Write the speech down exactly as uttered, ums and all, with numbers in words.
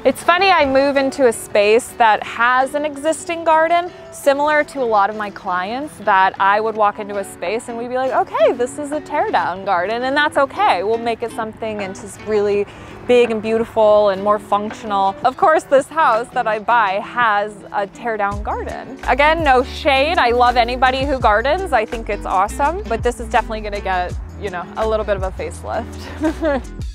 It's funny, I move into a space that has an existing garden, similar to a lot of my clients, that I would walk into a space and we'd be like, okay, this is a teardown garden, and that's okay. We'll make it something into really big and beautiful and more functional. Of course, this house that I buy has a teardown garden. Again, no shade. I love anybody who gardens. I think it's awesome, but this is definitely gonna get, you know, a little bit of a facelift.